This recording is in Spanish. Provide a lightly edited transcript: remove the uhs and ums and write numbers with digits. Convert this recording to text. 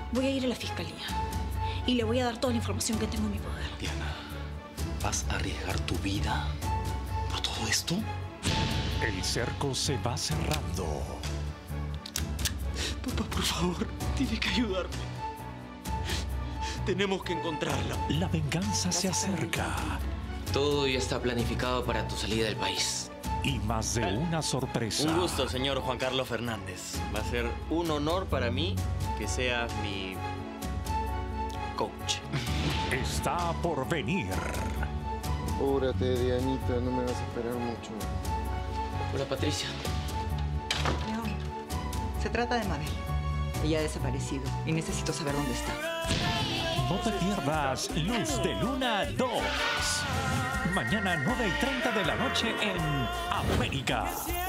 Voy a ir a la fiscalía y le voy a dar toda la información que tengo en mi poder. Diana, ¿vas a arriesgar tu vida por todo esto? El cerco se va cerrando. Papá, por favor, tienes que ayudarme. Tenemos que encontrarla. La venganza se acerca. Todo ya está planificado para tu salida del país. Y más de una sorpresa. Un gusto, señor Juan Carlos Fernández. Va a ser un honor para mí que seas mi coach. Está por venir. Apúrate, Dianita, no me vas a esperar mucho. Hola, Patricia. León, se trata de Mabel. Ella ha desaparecido y necesito saber dónde está. No te pierdas Luz de Luna 2. Mañana 9:30 de la noche en América.